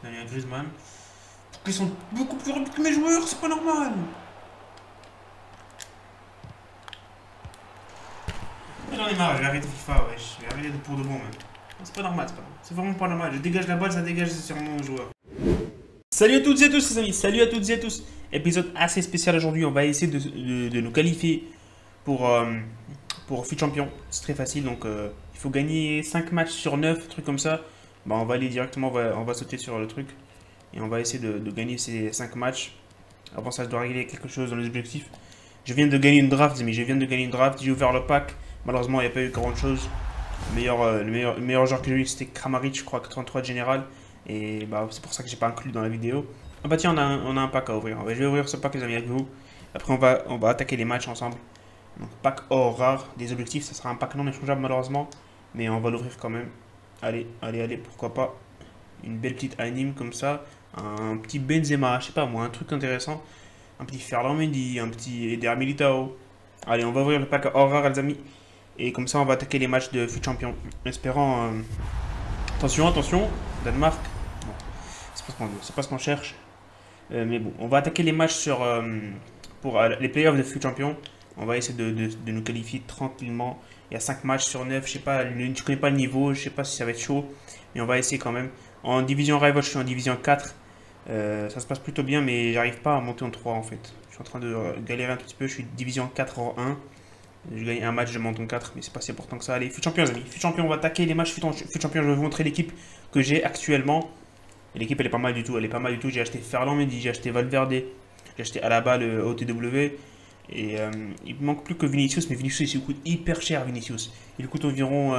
Il y a Griezmann. Ils sont beaucoup plus rapides que mes joueurs, c'est pas normal. J'en ai marre, je vais arrêter FIFA, ouais. Je vais arrêter pour de bon, même. C'est pas normal, c'est pas normal. C'est vraiment pas normal. Je dégage la balle, ça dégage sur mon joueur. Salut à toutes et à tous, les amis. Salut à toutes et à tous. Épisode assez spécial aujourd'hui. On va essayer de nous qualifier pour FUT Champion. C'est très facile, donc il faut gagner 5 matchs sur 9, truc comme ça. Bah, on va aller directement, on va sauter sur le truc. Et on va essayer de gagner ces 5 matchs. Avant ça, je dois régler quelque chose dans les objectifs. Je viens de gagner une draft, les amis. Je viens de gagner une draft. J'ai ouvert le pack. Malheureusement, il n'y a pas eu grand chose. Le meilleur joueur que j'ai eu, c'était Kramaric, je crois, 83 de général. Et bah, c'est pour ça que j'ai pas inclus dans la vidéo. Ah bah tiens, on a un pack à ouvrir. Je vais ouvrir ce pack, les amis, avec vous. Après, on va attaquer les matchs ensemble. Donc, pack or rare des objectifs. Ça sera un pack non échangeable, malheureusement. Mais on va l'ouvrir quand même. Allez, pourquoi pas. Une belle petite anime comme ça. Un petit Benzema, je sais pas moi, un truc intéressant. Un petit Ferland Mendy, un petit Eder Militao. Allez, on va ouvrir le pack or rare, les amis. Et comme ça, on va attaquer les matchs de FUT Champion. En espérant... Attention, Danemark. Bon, c'est pas ce qu'on veut, c'est pas ce qu'on cherche. Mais bon, on va attaquer les matchs pour les playoffs de FUT Champion. On va essayer de nous qualifier tranquillement. Il y a 5 matchs sur 9, je sais pas, je connais pas le niveau, je sais pas si ça va être chaud. Mais on va essayer quand même. En division rival, je suis en division 4. Ça se passe plutôt bien, mais j'arrive pas à monter en 3 en fait. Je suis en train de galérer un petit peu, je suis division 4 en 1. Je gagne un match, je monte en 4, mais c'est pas si important que ça. Allez, FUT Champion, les amis. FUT Champion, on va attaquer les matchs FUT Champion. Je vais vous montrer l'équipe que j'ai actuellement. L'équipe, elle est pas mal du tout. J'ai acheté Ferland Mendy, j'ai acheté Valverde, j'ai acheté Alaba, le OTW. Et il me manque plus que Vinicius, mais Vinicius, il coûte hyper cher, Vinicius. Il coûte environ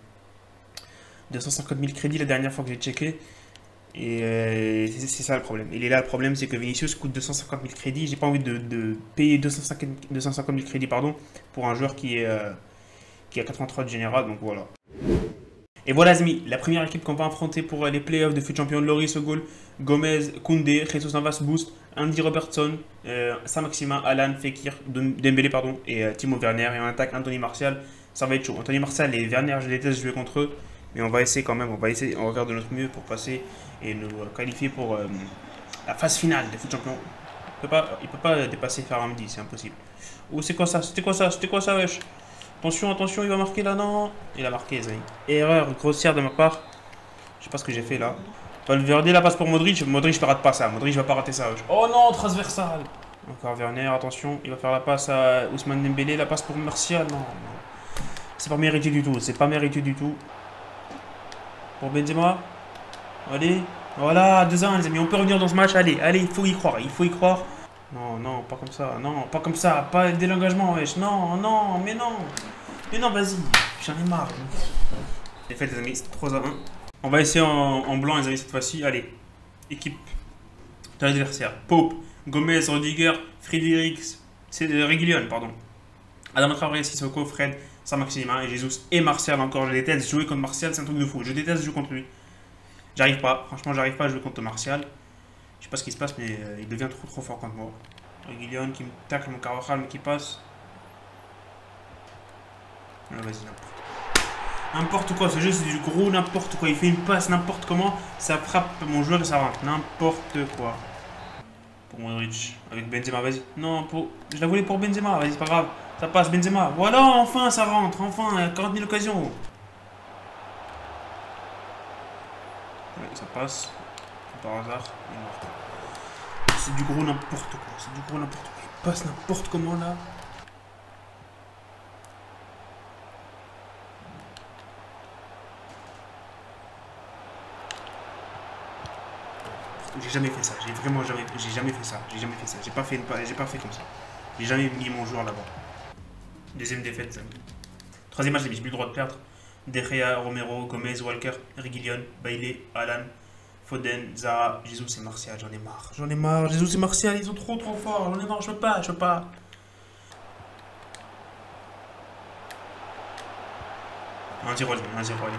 250 000 crédits la dernière fois que j'ai checké. Et c'est ça le problème. Il est là le problème, c'est que Vinicius coûte 250 000 crédits. J'ai pas envie de payer 250 000 crédits pour un joueur qui a 83 de général. Donc voilà. Et voilà les amis, la première équipe qu'on va affronter pour les playoffs de FUT Champion: Loris au goal, Gomez, Koundé, Jesus Navas Boost, Andy Robertson, Saint-Maximin, Alan, Fekir, Dembélé pardon, et Timo Werner. Et en attaque, Anthony Martial. Ça va être chaud. Anthony Martial et Werner, je déteste jouer contre eux. Mais on va essayer quand même, on va faire de notre mieux pour passer et nous qualifier pour la phase finale des FUT Champion. Il peut pas dépasser Ferland, c'est impossible. Oh, c'est quoi ça? C'était quoi ça, wesh? Attention, il va marquer là, non? Il a marqué, les amis. Erreur grossière de ma part. Je sais pas ce que j'ai fait là. Valverde, la passe pour Modric. Modric ne rate pas ça. Modric va pas rater ça, wesh. Oh non, transversal. Encore Werner, attention, il va faire la passe à Ousmane Dembélé. La passe pour Martial, non. C'est pas mérité du tout, Pour Benzema. Allez. Voilà, 2-1 les amis. On peut revenir dans ce match. Allez, il faut y croire. Non, pas comme ça. Non, pas comme ça. Pas dès l'engagement, wesh. Non, mais non, vas-y. J'en ai marre. C'est fait les amis, c'est 3-1. On va essayer en blanc les amis cette fois-ci. Allez. Équipe de l'adversaire. Pope, Gomez, Rudiger, Fredericks, Reguilón, pardon. Adam Traoré, Sissoko, Fred, Saint-Maximin et Jesus et Martial encore. Je déteste jouer contre Martial, c'est un truc de fou. Je déteste jouer contre lui. J'arrive pas, franchement, j'arrive pas à jouer contre Martial. Je sais pas ce qui se passe, mais il devient trop fort contre moi. Reguilón qui me tacle, mon Carvajal, mais qui passe. Vas-y, n'importe quoi, ce jeu c'est du gros n'importe quoi. Il fait une passe n'importe comment, ça frappe mon joueur et ça rentre. N'importe quoi. Pour Modric, avec Benzema, vas-y. Non, je la voulais pour Benzema, vas-y, c'est pas grave. Ça passe, Benzema. Voilà, enfin, ça rentre. Enfin, il y a 40 000 occasions. Ouais, ça passe. Par hasard, il marque. C'est du gros n'importe quoi. Il passe n'importe comment là. J'ai jamais fait ça. J'ai jamais fait ça. J'ai pas fait comme ça. J'ai jamais mis mon joueur là-bas. Deuxième défaite, ça. Troisième match, j'ai plus le droit de perdre. De Gea, Romero, Gomez, Walker, Reguilón, Bailey, Alan, Foden, Zaha, Jesus et Martial. J'en ai marre. Jesus et Martial, ils sont trop forts. J'en ai marre, je peux pas. Un 0, allez.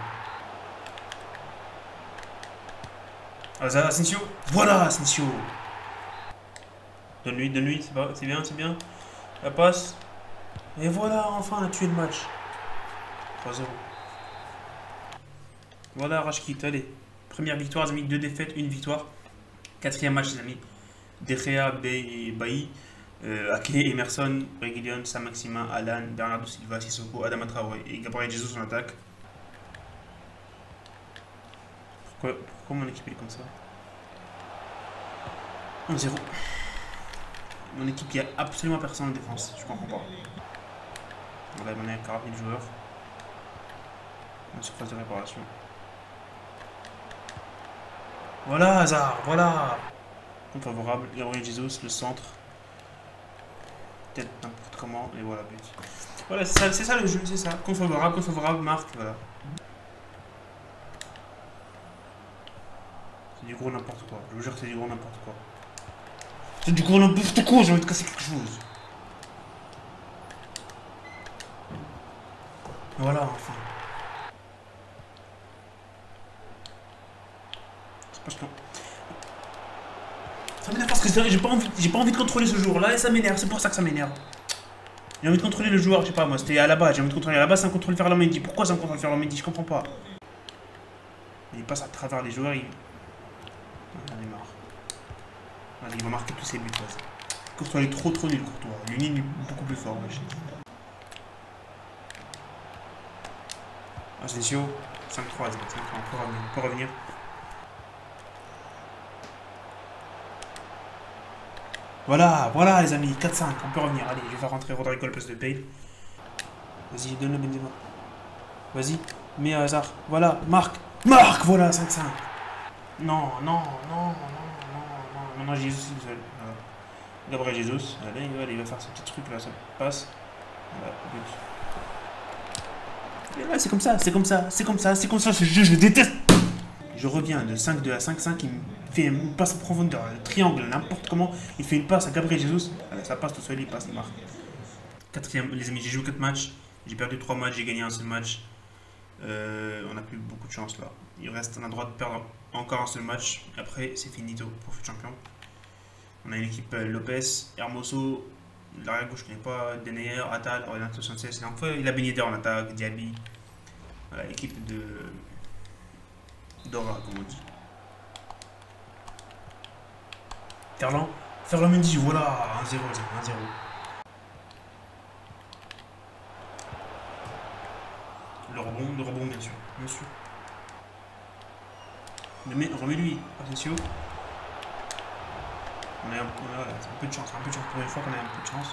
Asensio. Voilà, Asensio. Donne-lui, c'est bien. La passe. Et voilà, enfin, on a tué le match. 3-0. Voilà, Rashkit, allez. première victoire, les amis. 2 défaites, 1 victoire. 4e match, les amis. De Gea, Bailly, Ake, Emerson, Reguilon, Saint-Maximin, Alan, Bernardo Silva, Sissoko, Adama Traoré et Gabriel Jesus en attaque. Pourquoi mon équipe est comme ça? 1-0. Mon équipe, il n'y a absolument personne en défense. Je comprends pas. Voilà, on a 40 000 joueurs. En surface de réparation. Voilà, Hazard, voilà. Compte favorable, Gabriel Jesus, le centre. Peut-être n'importe comment, et voilà, but. Voilà, c'est ça le jeu, c'est ça. Compte favorable, marque, voilà. C'est du gros n'importe quoi, je vous jure que c'est du gros n'importe quoi. C'est du gros n'importe quoi, j'ai envie de casser quelque chose. Voilà, enfin. C'est parce que... Ça m'énerve parce que j'ai pas envie de contrôler ce jour-là et ça m'énerve, c'est pour ça que ça m'énerve. J'ai envie de contrôler le joueur, je sais pas moi, c'était à la base, j'ai envie de contrôler à la base, c'est un contrôle vers Mendy. Pourquoi c'est un contrôle vers Mendy? Je comprends pas. Il passe à travers les joueurs, il... J'en ai marre. Allez, il va marquer tous ses buts. Courtois, il est trop nul, Courtois. Lunin est beaucoup plus fort. Asensio, 5-3, on peut revenir. Voilà les amis, 4-5, on peut revenir. Allez, je vais faire rentrer Rodrigo à la place de Bale. Vas-y, donne le Benzema. Vas-y, mets Hazard. Voilà, marque, voilà, 5-5. Non, Jesus, il seul. Voilà. Gabriel Jesus, allez, il va faire ce petit truc là, ça passe. Voilà, but. Et là, c'est comme ça, ce jeu, je le déteste. Je reviens de 5-2 à 5-5, il me fait une passe en profondeur, le triangle, n'importe comment, il fait une passe à Gabriel Jesus. Allez, ça passe tout seul, il passe, il marque. 4e, les amis, j'ai joué 4 matchs, j'ai perdu 3 matchs, j'ai gagné un seul match. On n'a plus beaucoup de chance là. On a le droit de perdre encore un seul match. Après, c'est finito pour le champion. On a une équipe Lopez, Hermoso, l'arrière gauche, je connais pas, Denayer, Atal, Renato Sanchez. Donc, il a Ben Yedder en attaque, Diaby. Voilà, l'équipe de Dora, comme on dit. Ferland Mendy, voilà, 1-0, 1-0. Le rebond, bien sûr. Remets-lui, Asensio. On a un peu de chance, pour une fois qu'on a un peu de chance.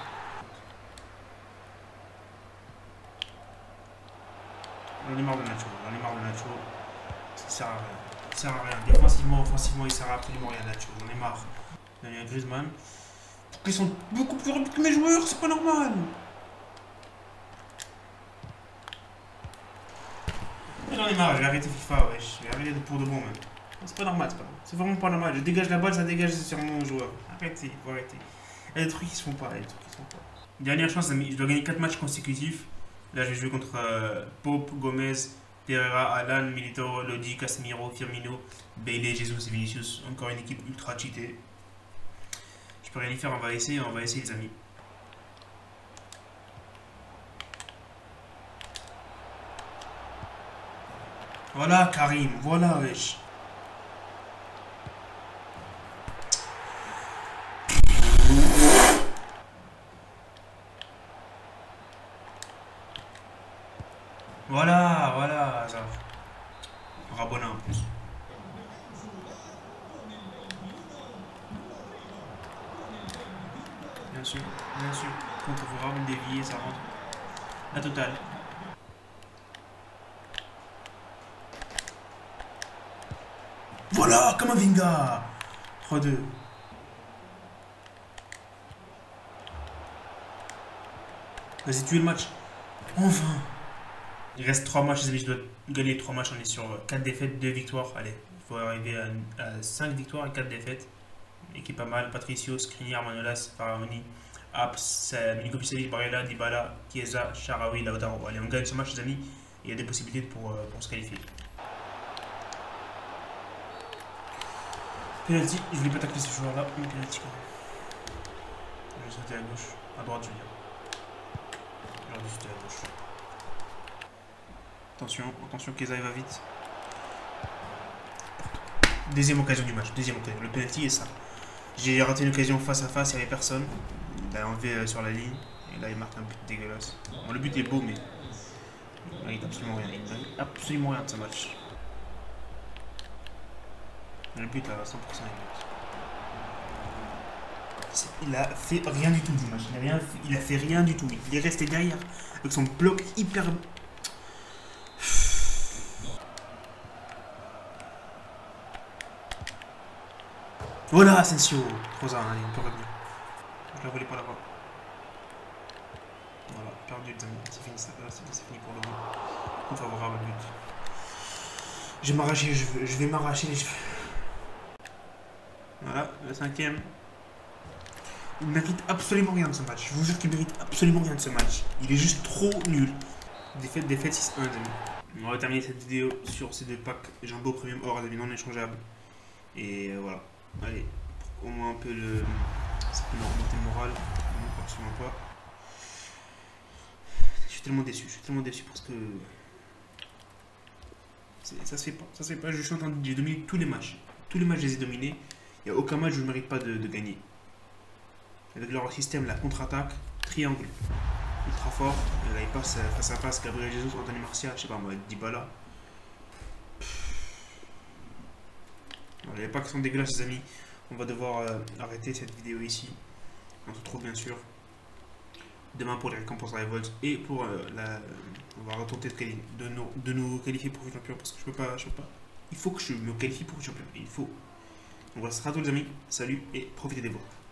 On est marre de Nacho, ça sert à rien, défensivement, offensivement, il sert à absolument rien Nacho, on est marre. Il y a Griezmann. Ils sont beaucoup plus rapides que mes joueurs, c'est pas normal. J'en ai marre, je vais arrêter FIFA, wesh. Je vais arrêter pour de bon, même. C'est pas normal, c'est vraiment pas normal. Je dégage la balle, ça dégage sur mon joueur. Arrêtez, faut arrêter. Il y a des trucs qui se font pas, Dernière chance, amis, je dois gagner 4 matchs consécutifs. Là, je vais jouer contre Pope, Gomez, Pereira, Alan, Militao, Lodi, Casemiro, Firmino, Bailey, Jesus et Vinicius. Encore une équipe ultra cheatée. Je peux rien y faire, on va essayer les amis. Voilà Karim, voilà wesh. Voilà, ça. Rabona en plus. Bien sûr. Contre favorable, dévier, ça rentre. La totale. Voilà, Kamavinga 3-2. Vas-y, tuer le match. Enfin. Il reste 3 matchs, les amis, je dois gagner 3 matchs, on est sur 4 défaites, 2 victoires. Allez, il faut arriver à 5 victoires et 4 défaites. Équipe pas mal, Patricio, Skriniar, Manolas, Faraoni, Aps, Milinkovic-Savic, Barella, Dybala, Chiesa, Sharawi, Lautaro. Allez, on gagne ce match, les amis, il y a des possibilités pour se qualifier. Penalty, je voulais pas tacler ce joueur-là, mais penalty quand même. Je vais sauter à gauche, à droite, je veux dire. J'aurais dû sauter à gauche. Attention, Chiesa il va vite. Deuxième occasion du match, deuxième occasion. Le penalty est ça. J'ai raté une occasion face à face, il n'y avait personne. Il a enlevé sur la ligne. Et là, il marque un but dégueulasse. Bon, le but est beau, mais il mérite absolument rien. Il mérite absolument rien de ce match. Le but, là, à 100%, il a fait rien du tout du match. Il a fait rien du tout. Il est resté derrière avec son bloc hyper. Voilà, Asensio. 3-1, allez, on peut revenir. Je la volais pas là-bas. Voilà, perdu les amis. C'est fini, c'est fini pour le moment. Coup favorable au but. Je vais m'arracher les cheveux. Je vais m'arracher les cheveux. Voilà, le cinquième. Il mérite absolument rien de ce match. Je vous jure qu'il mérite absolument rien de ce match. Il est juste trop nul. Défaite 6-1, les amis. On va terminer cette vidéo sur ces deux packs Jumbo Premium Or, les amis, non échangeables. Et voilà. Allez, au moins un peu le. Ça peut me remonter le moral. Non, absolument pas. Je suis tellement déçu parce que. Ça se fait pas, Je suis en train de dominer tous les matchs. Tous les matchs, je les ai dominés. Il n'y a aucun match où je ne mérite pas de gagner. Avec leur système, la contre-attaque, triangle, ultra fort. Et là, il passe face à face, Gabriel Jesus, Anthony Martial, je sais pas moi, Dybala. Alors, les packs sont dégueulasses, les amis. On va devoir arrêter cette vidéo ici. On se retrouve bien sûr demain pour les récompenses à Revolt et pour on va retenter de nous qualifier pour le champion parce que je peux pas. Il faut que je me qualifie pour le champion. Il faut. Donc voilà, ce sera tout les amis. Salut et profitez des voix.